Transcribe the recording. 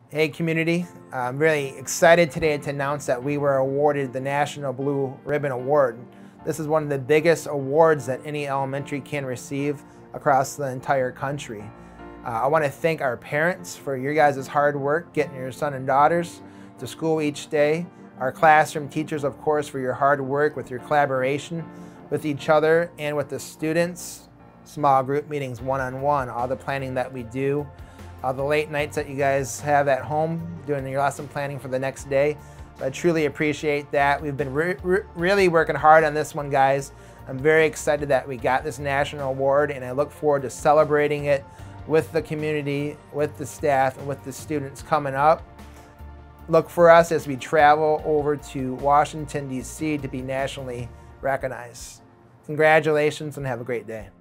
Hey community, I'm really excited today to announce that we were awarded the National Blue Ribbon Award. This is one of the biggest awards that any elementary can receive across the entire country. I want to thank our parents for your guys' hard work getting your son and daughters to school each day. Our classroom teachers, of course, for your hard work with your collaboration with each other and with the students, small group meetings, one-on-one, all the planning that we do. The late nights that you guys have at home doing your lesson planning for the next day. So I truly appreciate that. We've been really working hard on this one, guys. I'm very excited that we got this national award, and I look forward to celebrating it with the community, with the staff, and with the students coming up. Look for us as we travel over to Washington, D.C. to be nationally recognized. Congratulations and have a great day.